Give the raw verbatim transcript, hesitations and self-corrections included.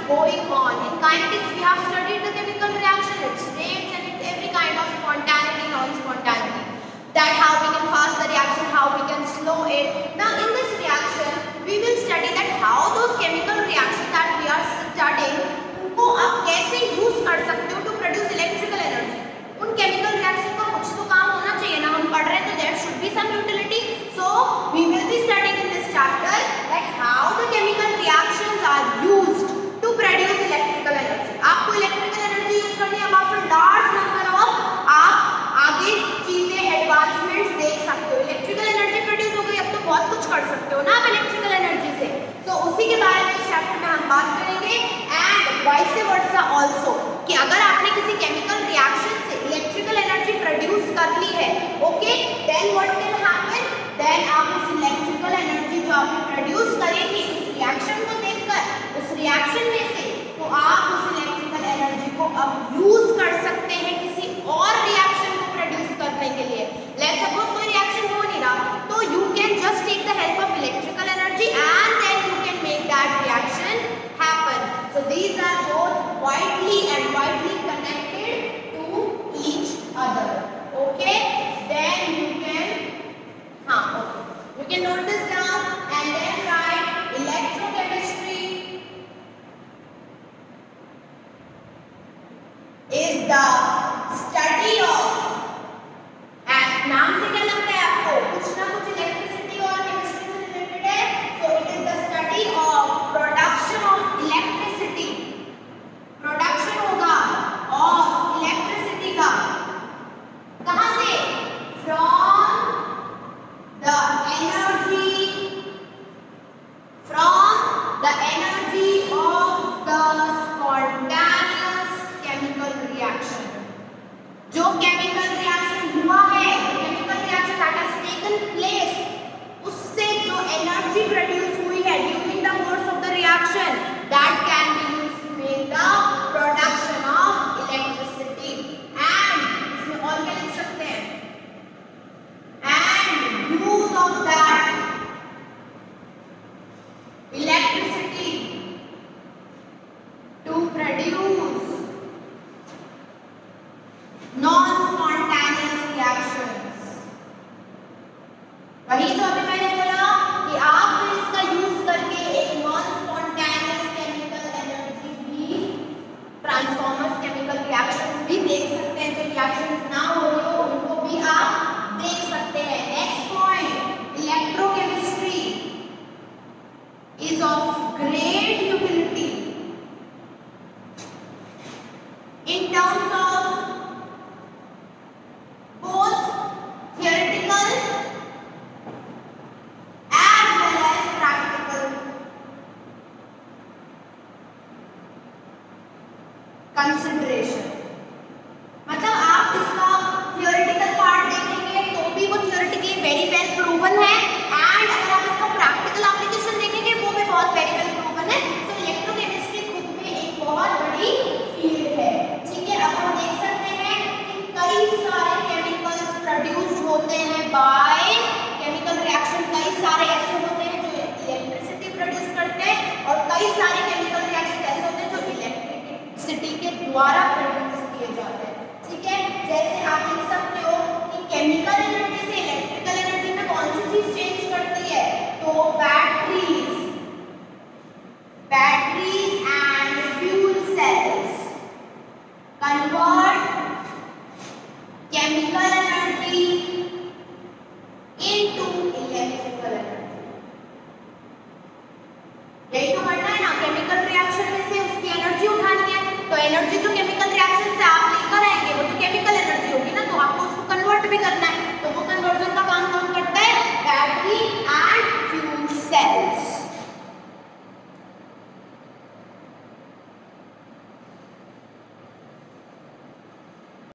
going on. In kinetics, we have studied the chemical reaction, its rates and its every kind of spontaneity, non-spontaneity. That how we can fast the reaction, how we can slow it. Now in this reaction, we will study that how those chemical reactions that we are studying, उनको आप कैसे use कर सकते हो to produce electrical energy. उन chemical reaction का कुछ तो काम होना चाहिए ना, हम पढ़ रहे हैं तो there should be some utility. So we will be studying in this chapter that how the chemical reactions are used to produce electrical energy. आपको electrical energy use करनी है, after large number of आप आगे चीजें advancements देख सकते हो. Electrical energy produce हो गई, अब तो बहुत कुछ कर सकते हो ना आप इलेक्ट्रिकल एनर्जी से. तो उसी के बारे में इस चैप्टर में हम बात करेंगे. एंड वाइस वर्सा आल्सो कि अगर आपने किसी केमिकल रिएक्शन से इलेक्ट्रिकल एनर्जी प्रोड्यूस कर ली है, okay, then what can happen, then आप उस इलेक्ट्रिकल एनर्जी जो आपने प्रोड्यूस करी थी उस रिएक्शन को देखकर उस रिएक्शन में से, तो आप उस इलेक्ट्रिकल एनर्जी को अब यूज कर सकते हैं किसी और रिएक्शन को प्रोड्यूस करने के लिए. लेट्स सपोज कोई रिएक्शन हो नहीं रहा, तो you can just take the help of electrical energy and then you can make that reaction happen. So these are both widely and widely connected to each other. Okay, then you can हाँ okay you can note this down and then write electrochemistry is the study of, and नाम से क्या लगता है आपको, कुछ ना कुछ इलेक्ट्रिसिटी और केमिस्ट्री से रिलेटेड है. so it is the study of production of electricity. Production होगा of electricity का कहाँ से, from the energy from the energy of the spontaneous chemical reaction. जो chemical reaction हुआ है, chemical reaction that has taken place, उससे जो energy produce हुई है during the course of the reaction, that can be used to make the production of electricity. And इसमें और क्या लिख सकते हैं, and use of that electricity to produce non-spontaneous reactions. वही जो अभी मैंने बोला कि आप फिर इसका यूज करके एक non-spontaneous chemical energy भी, ट्रांसफॉर्मर्स केमिकल रिएक्शंस भी देख सकते हैं. जो रिएक्शंस ना हो रही हो उनको भी आप देख सकते हैं. Next point, electrochemistry is of great utility in terms of both theoretical as well as practical consideration. मतलब आप इसका theoretical part देखेंगे तो भी वो theoretically very well proven है, and अगर आप इसका practical application देखेंगे वो भी बहुत very well proven है. तो इलेक्ट्रोकेमिस्ट्री खुद में एक बहुत बड़ी फील्ड है. अब हम देख सकते हैं कि कई सारे केमिकल्स प्रोड्यूस होते हैं बाय केमिकल रिएक्शन. कई सारे ऐसे होते हैं जो इलेक्ट्रिसिटी प्रोड्यूस करते हैं और कई सारे केमिकल रिएक्शन ऐसे होते हैं जो इलेक्ट्रिसिटी के द्वारा प्रोड्यूस किए जाते हैं. ठीक है, जैसे आप देख सकते हो कि केमिकल एनर्जी से इलेक्ट्रिकल एनर्जी में कौन सी चीज चेंज करती है, तो बैटरीज बैटरी